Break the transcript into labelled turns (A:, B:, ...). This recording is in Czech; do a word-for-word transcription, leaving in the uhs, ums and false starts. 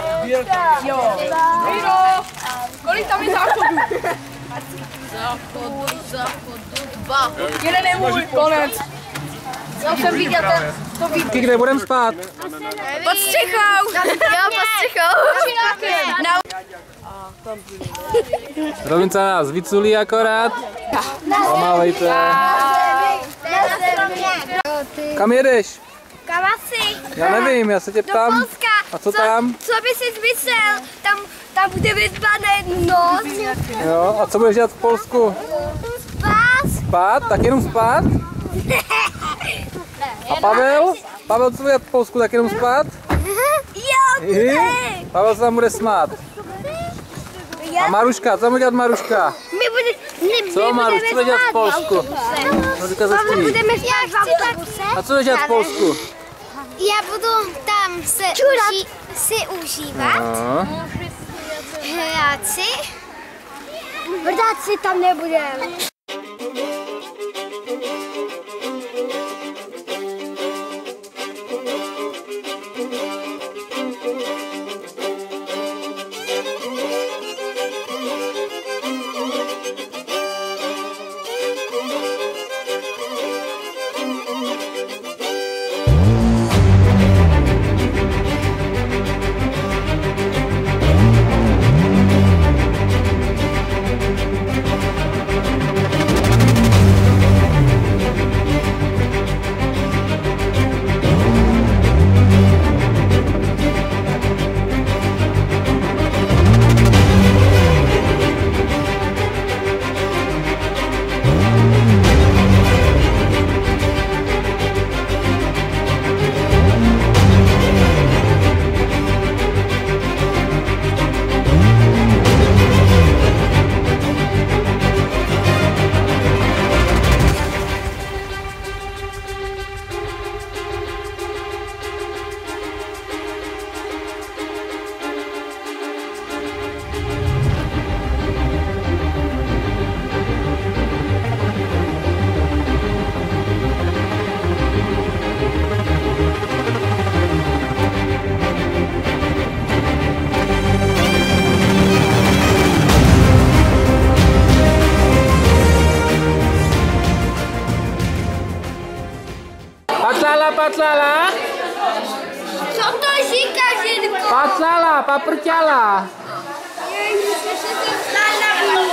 A: Jo. Miro, kolik tam je záchodů?
B: Záchodu, záchodu, dva.
A: Jeden je můj, konec. Já jsem viděl ten, to víc.
C: Kde budem spát?
B: Pod střechou. Jo, pod střechou. Na...
C: Rovinca nás vyculí akorát. Pomálejte. Kam jedeš?
B: Kam asi?
C: Já nevím, já se tě ptám.
B: Do Polska.
C: A co tam?
B: Co, co by si myslel? Tam, tam bude vyzbaný noc.
C: Jo, a co budeš dělat v Polsku?
B: Spát.
C: Spát? Tak jenom spát? A Pavel? Pavel, co bude dělat v Polsku? Tak jenom spát?
B: Jo, bude.
C: Pavel se tam bude smát. A Maruška, co bude dělat Maruška?
B: My bude,
C: Co Maruš, co bude dělat v Polsku? Maruška se
B: My
C: spí.
B: budeme spát v autobuse.
C: A co bude dělat v Polsku?
B: Já budu tam se uži, si užívat.
C: No.
B: Hrát si. Hrát si tam nebudeme.
C: Patlala, patlala.
B: Co to říkáš, Jirko?
C: Patlala, paprťala.
B: Ježiš, se to stala.